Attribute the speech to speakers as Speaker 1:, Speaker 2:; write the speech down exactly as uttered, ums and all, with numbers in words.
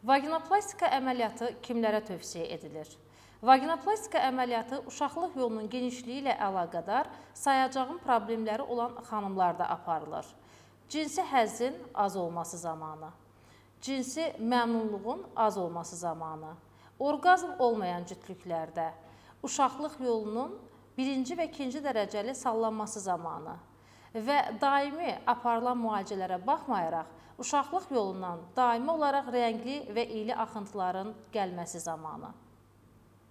Speaker 1: Vaginoplastika əməliyyatı kimlərə tövsiyə edilir? Vaginoplastika əməliyyatı uşaqlıq yolunun genişliyi ilə əlaqədar sayacağım problemləri olan xanımlarda aparılır. Cinsi həzzin az olması zamanı, cinsi məmnunluğun az olması zamanı, orqazm olmayan cütlüklərdə, uşaqlıq yolunun birinci və ikinci dərəcəli sallanması zamanı və daimi aparılan müalicələrə baxmayaraq, uşaqlıq yolundan daimi olaraq rəngli və iyli axıntıların gəlməsi zamanı.